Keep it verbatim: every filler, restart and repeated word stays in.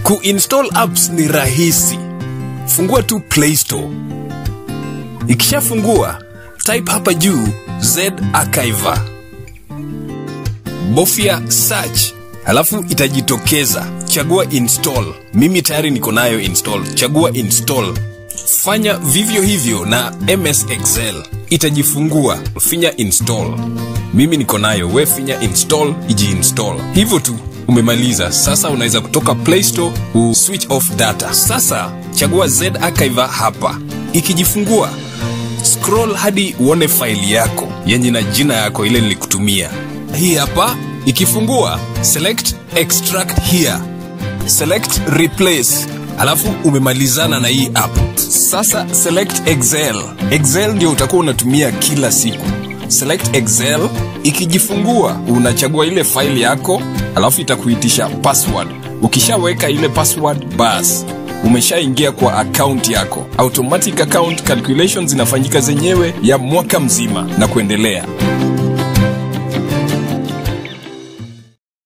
Kuinstall apps ni rahisi. Fungua tu Play Store. Ikishafungua, type hapa juu Z-Archiver. Bofya search, halafu itajitokeza. Chagua install. Mimi tayari niko nayo install. Chagua install. Fanya vivyo hivyo na M S Excel. Itajifungua. Finya install. Mimi niko nayo, we finya install, iji install. Hivyo tu, umemaliza. Sasa unaweza kutoka Play Store u switch off data. Sasa chagua Z-Archiver hapa. Ikijifungua, scroll hadi uone file yako yenye na jina yako ile nilikutumia. Hii hapa. Ikifungua, select extract here. Select replace. Alafu umemalizana na hii app. Sasa select Excel. Excel ndio utakuwa unatumia kila siku. Select Excel. Ikijifungua, unachagua ile file yako, alafu itakuitisha password. Ukishaweka ile password, bas umeshaingia kwa account yako. Automatic account calculations zinafanyika zenyewe ya mwaka mzima na kuendelea.